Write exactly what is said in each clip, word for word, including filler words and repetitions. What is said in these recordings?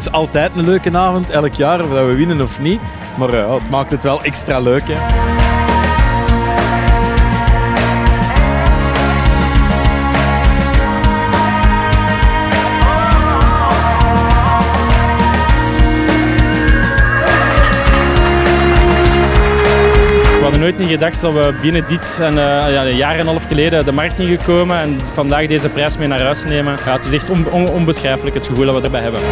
is altijd een leuke avond, elk jaar, of dat we winnen of niet. Maar uh, het maakt het wel extra leuk. Hè. We hadden nooit niet gedacht dat we binnen dit en, uh, ja, een jaar en een half geleden de markt ingekomen en vandaag deze prijs mee naar huis nemen. Ja, het is echt on on onbeschrijfelijk het gevoel dat we erbij hebben.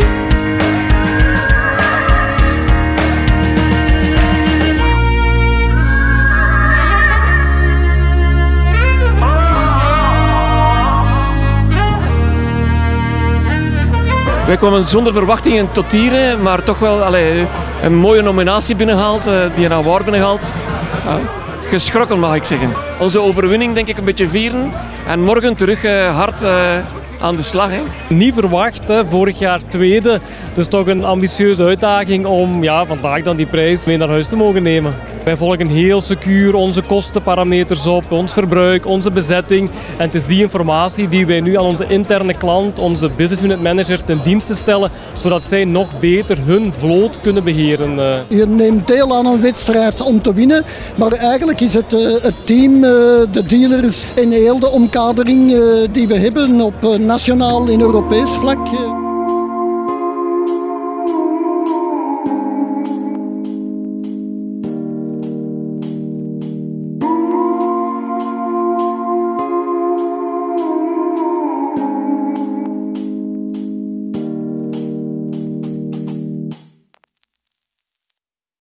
Wij kwamen zonder verwachtingen tot hier, maar toch wel allee, een mooie nominatie binnengehaald, die een award binnengehaald. Ja, geschrokken mag ik zeggen. Onze overwinning denk ik een beetje vieren en morgen terug uh, hard uh, aan de slag. Hè. Niet verwacht, hè. Vorig jaar tweede, dus toch een ambitieuze uitdaging om ja, vandaag dan die prijs mee naar huis te mogen nemen. Wij volgen heel secuur onze kostenparameters op, ons verbruik, onze bezetting. En het is die informatie die wij nu aan onze interne klant, onze business unit manager, ten dienste stellen, zodat zij nog beter hun vloot kunnen beheren. Je neemt deel aan een wedstrijd om te winnen, maar eigenlijk is het uh, het team, uh, de dealers en heel de omkadering uh, die we hebben op uh, nationaal en Europees vlak. Uh.